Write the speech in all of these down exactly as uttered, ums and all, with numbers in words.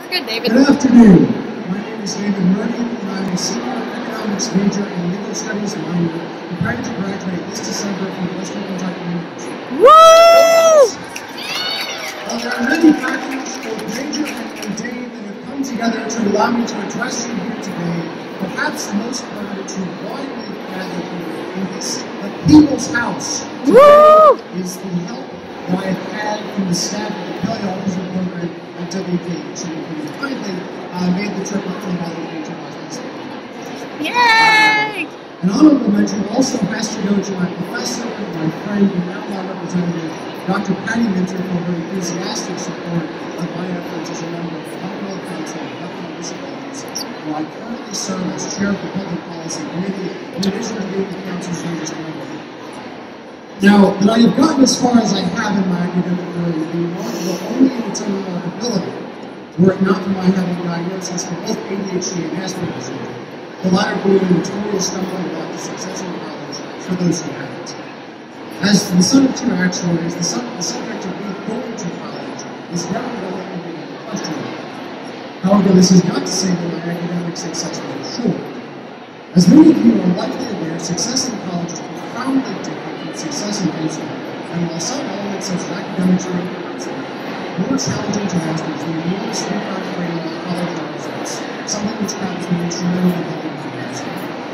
Good, David. Good afternoon. My name is David Murphy, and I'm a senior economics major and legal studies minor, preparing to graduate this December from Western Kentucky University. Woo! While there are many factors, both major and mundane, that have come together to allow me to address you here today, perhaps the most pertinent to why we've gathered here in this, the People's House, Woo! is the help that I have had from the staff of the Pele Officer Program at W K U, who kindly uh, made the trip up from Baldwin to Washington. Yay! An honorable mention also has to go to my professor and my friend and now my representative, Doctor Patty Minter, for her enthusiastic support of my efforts as a member of the Commonwealth Council of Health Disabilities, where I currently serve as chair of the Public Policy Committee, in addition to being the council's newest member. Now, that I have gotten as far as I have in my academic career would be remarkable only in its own remarkability, were it not for my having diagnosis for both A D H D and Asperger's syndrome, the latter being a notorious stumbling block to success in college for those who have it. As the son of two actuaries, the, son, the subject of me going to college is never really even questionable. However, this is not to say that my academic success was assured. As many of you are likely aware, success in college is profoundly different from success in high school, and while some elements such as academics are more challenging to master is the enormous recalculating of college results, something which perhaps been instrumental in helping me master.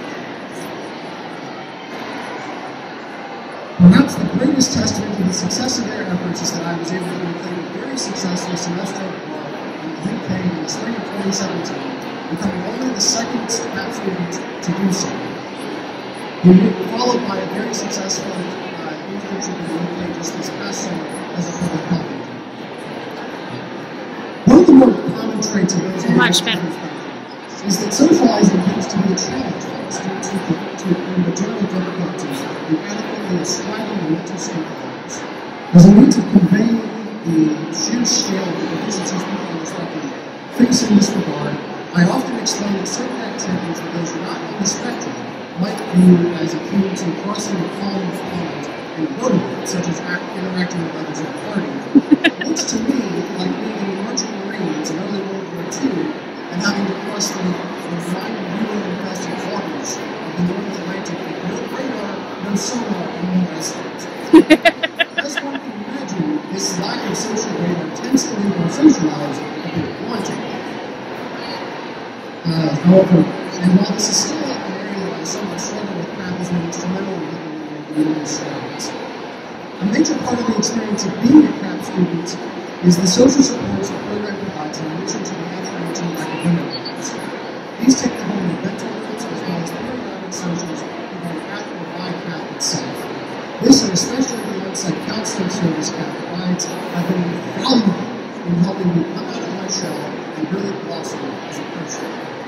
Perhaps the greatest testament to the success of their efforts is that I was able to complete a very successful semester of law in the U K in the spring of twenty seventeen, becoming only the second C A P student to do so. Followed by a very successful uh, internship in the U K just this past summer as a public health intern. One of the more common traits of those Much better. is that socializing tends to be a challenge for students who to material difficulties in adequately ascribing the mental state of others. As a means of conveying the sheer scale of the deficiencies people on the spectrum face in this regard, I often explain that certain activities that those who are not on the spectrum might view as akin to crossing a column of pond in a motorboat, such as act interacting with others at a party. It looks to me like being in the merchant marines in early World War Two and having to cross the, the mine-infested waters of the North Atlantic with no radar, no sonar, and no eyesight. As one can imagine, this lack of social radar tends to leave our socialized a bit wanting. Uh, however, and while this is still an area that I somewhat struggle with, P A P has been instrumental in helping me these struggles. A major part of the experience of being a P A P student is the social supports the program provides in addition to the aforementioned academic ones. These take the home of mental needs as well as periodic socials provide P A P or by P A P itself. This, and especially the on-site counseling service P A P provides, have been valuable in helping me come out of my shell and really blossom as a person.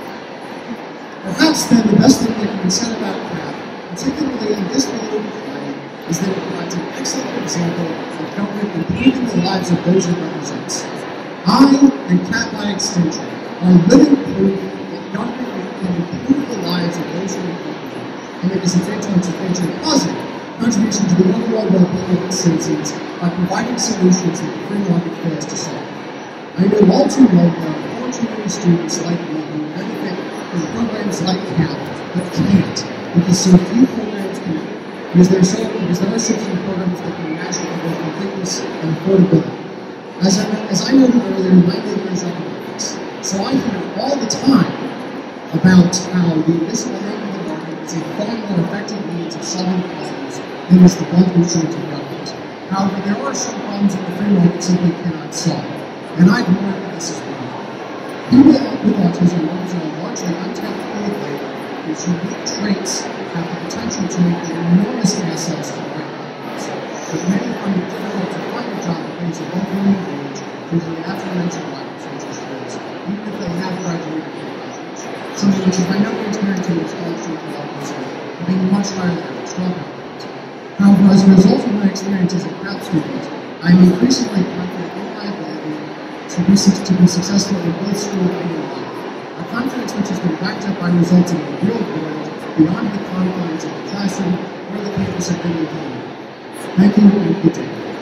Perhaps then the best thing that can be said about P A P, particularly in this political climate, is that it provides an excellent example of government improving the lives of those it represents. I, and P A P by extension, are living proof that government can improve the lives of those who it represents and make a substantial and substantial positive contribution to the overall well-being of its citizens by providing solutions that the free market fails to solve. I know all too well there are far too many students like me who benefit from programs like P A P but can't, because so few programs can, because there are so because there are so few programs that can match it for both completeness and affordability. As I, as I noted earlier, my major is economics, so I hear all the time about how the invisible hand of the market is a far more effective means of solving problems than is the blunt instrument of government. However, there are some problems that the free market simply cannot solve, and I've learned that this is one of them. People with autism represent a largely untapped pool of labor whose unique traits have the potential to make enormous assets to the right companies, but many find it difficult to find a job that pays above minimum wage due to the aforementioned lack of social skills, even if they have graduated from college, something which is by no means guaranteed with college student levels being much higher than its twelve. However, as a result of my experience as a P A P student, I am increasingly confident in my ability to be, to be successful in both school and in life. A confidence which has been backed up by results in the real world beyond the confines of the classroom or the campus of any home. Thank you and good day.